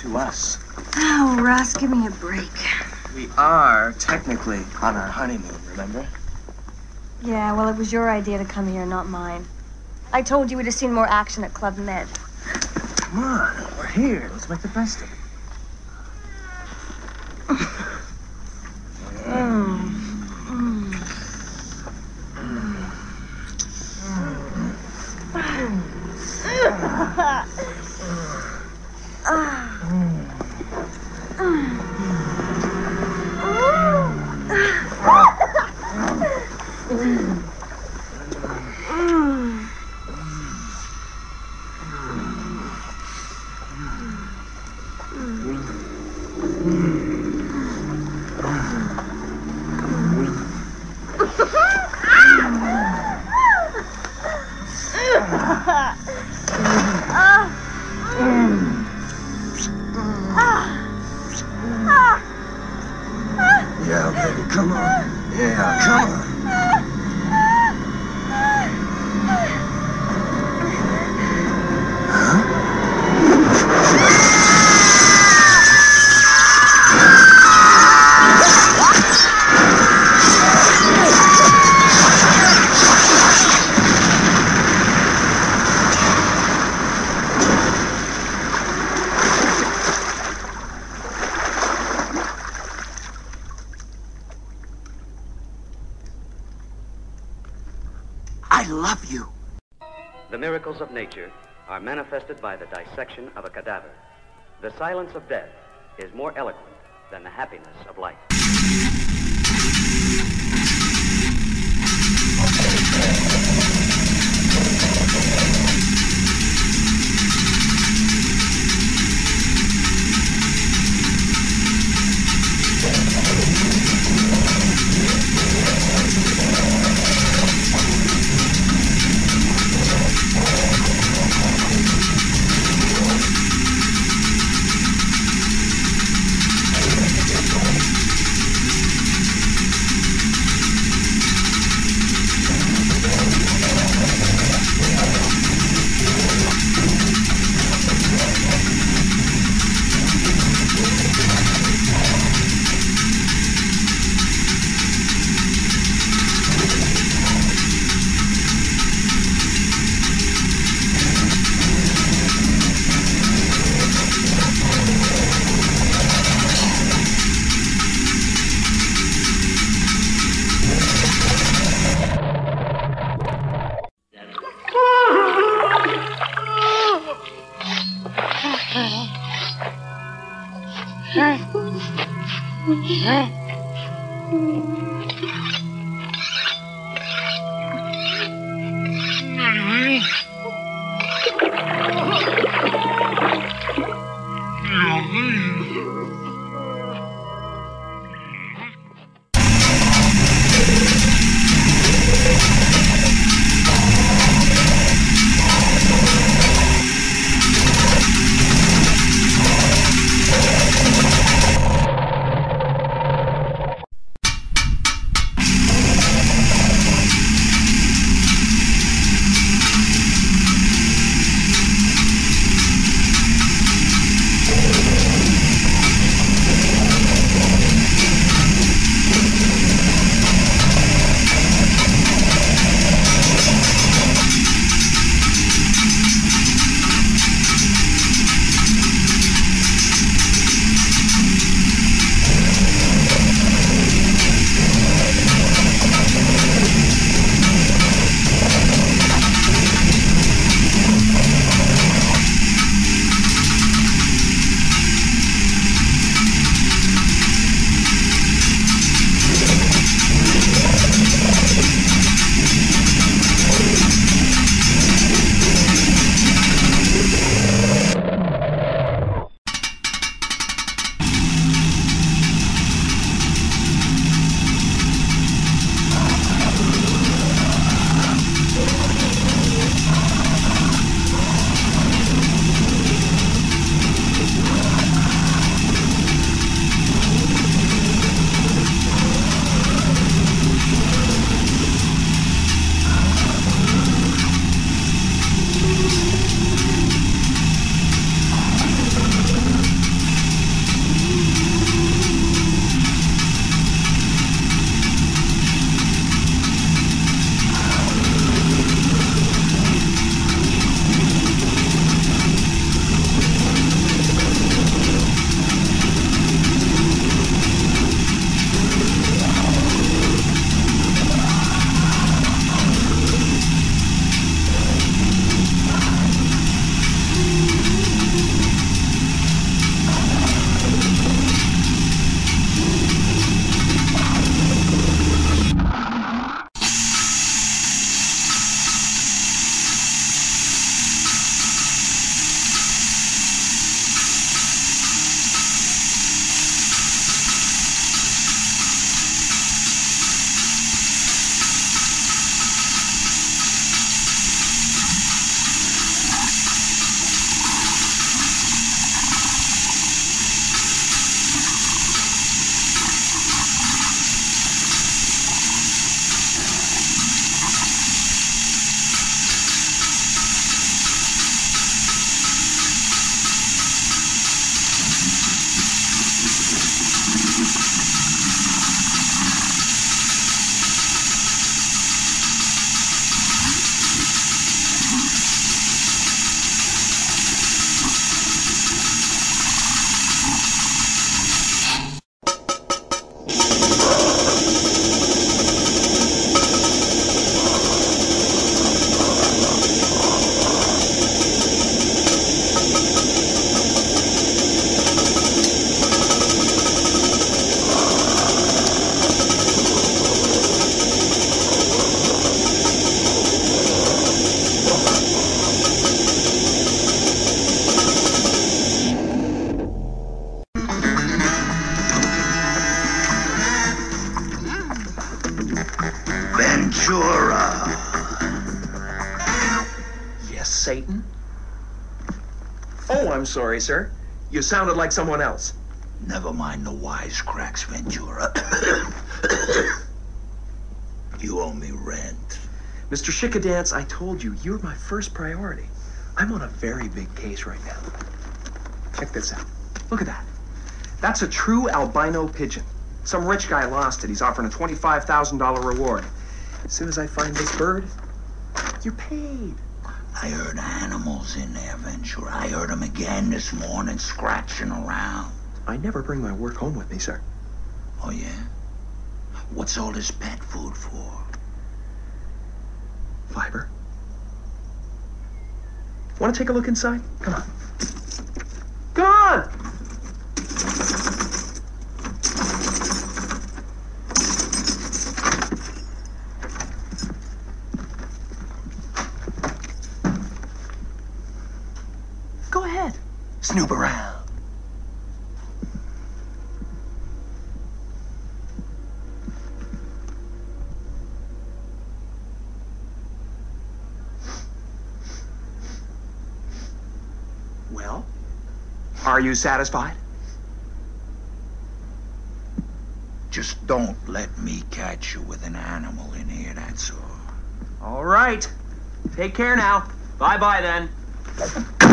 to us. Oh, Russ, give me a break. We are technically on our honeymoon, remember? Yeah, well, it was your idea to come here, not mine. I told you we'd have seen more action at Club Med. Come on, we're here. Let's make the best of it. Yeah, baby, come on. Yeah, come on. I love you. The miracles of nature are manifested by the dissection of a cadaver. The silence of death is more eloquent than the happiness of life. Satan? Oh, I'm sorry, sir. You sounded like someone else. Never mind the wisecracks, Ventura. You owe me rent. Mr. Chickadance, I told you, you're my first priority. I'm on a very big case right now. Check this out. Look at that. That's a true albino pigeon. Some rich guy lost it. He's offering a $25,000 reward. As soon as I find this bird, you're paid. I heard animals in there, Ventura. I heard them again this morning, scratching around. I never bring my work home with me, sir. Oh, yeah? What's all this pet food for? Fiber. Want to take a look inside? Come on. Come on! Go ahead. Snoop around. Well, are you satisfied? Just don't let me catch you with an animal in here, that's all. All right. Take care now. Bye-bye then.